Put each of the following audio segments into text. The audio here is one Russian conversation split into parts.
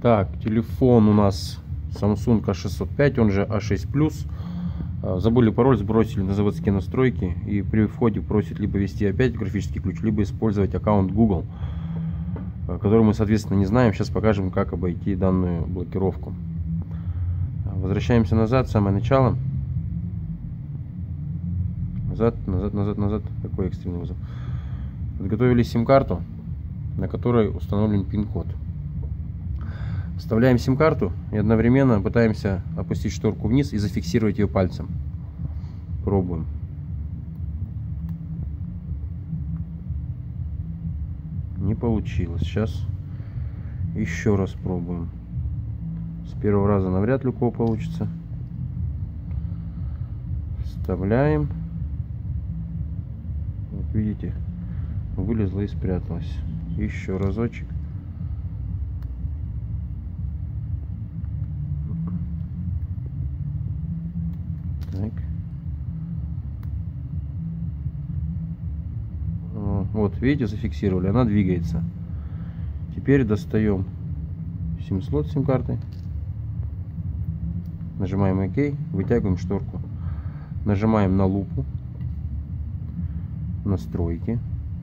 Так, телефон у нас Samsung A605, он же A6 Plus. Забыли пароль, сбросили на заводские настройки, и при входе просит либо ввести опять графический ключ, либо использовать аккаунт Google, который мы, соответственно, не знаем. Сейчас покажем, как обойти данную блокировку. Возвращаемся назад, самое начало. Назад, назад, назад, назад. Какой экстренный вызов? Подготовили сим-карту, на которой установлен пин-код. Вставляем сим-карту и одновременно пытаемся опустить шторку вниз и зафиксировать ее пальцем. Пробуем. Не получилось. Сейчас еще раз пробуем. С первого раза навряд ли у кого получится. Вставляем. Вот видите, вылезла и спряталась. Еще разочек. Так. Вот, видите, зафиксировали, она двигается. Теперь достаем сим-слот сим-карты, нажимаем ОК, вытягиваем шторку, нажимаем на лупу, настройки,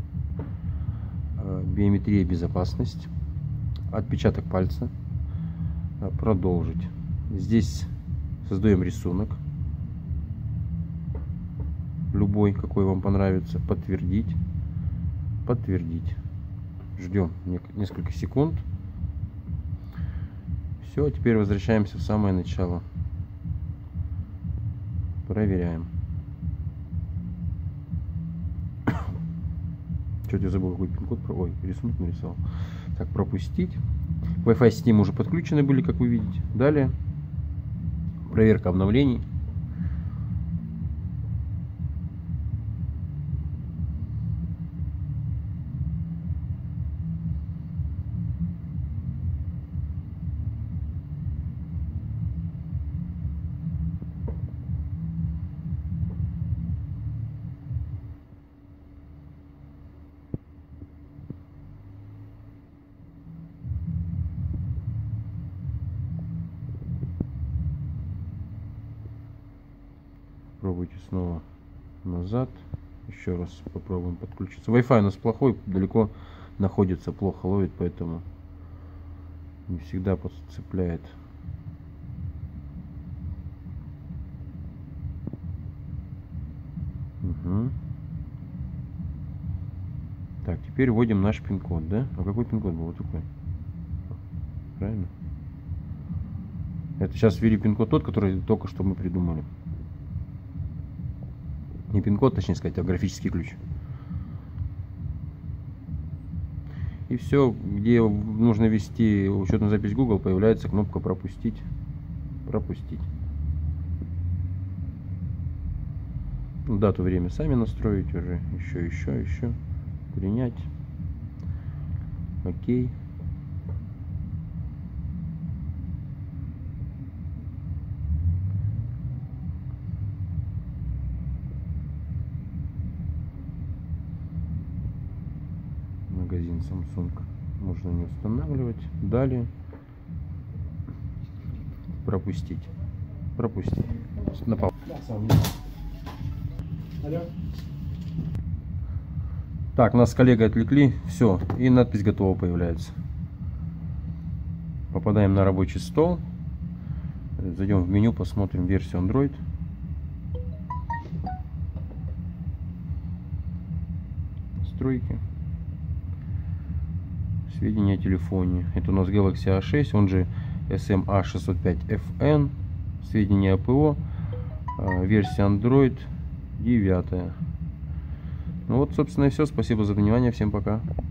биометрия, безопасность, отпечаток пальца, продолжить. Здесь создаем рисунок, любой, какой вам понравится, подтвердить, подтвердить. Ждем несколько секунд. Все, теперь возвращаемся в самое начало. Проверяем. Что-то я забыл, какой пин-код. Ой, рисунок нарисовал. Так, пропустить. Wi-Fi с Steam уже подключены были, как вы видите. Далее проверка обновлений. Пробуйте снова назад. Еще раз попробуем подключиться. Wi-Fi у нас плохой, далеко находится, плохо ловит, поэтому не всегда подцепляет. Угу. Так, теперь вводим наш пин-код, да? А какой пин-код был? Вот такой. Правильно? Это сейчас ввели пин-код тот, который только что мы придумали. Не пин-код, точнее сказать, а графический ключ. И все, где нужно ввести учетную запись Google, появляется кнопка пропустить. Пропустить. Дату, время сами настроить уже. Еще. Принять. Окей. Магазин Samsung можно не устанавливать. Далее пропустить. Пропустить. Напал. Так, нас с коллегой отвлекли. Все, и надпись готова появляется. Попадаем на рабочий стол. Зайдем в меню, посмотрим версию Android. Настройки. Сведения о телефоне. Это у нас Galaxy A6, он же SMA605FN. Сведения о ПО. Версия Android 9. Ну вот, собственно, и все. Спасибо за внимание. Всем пока.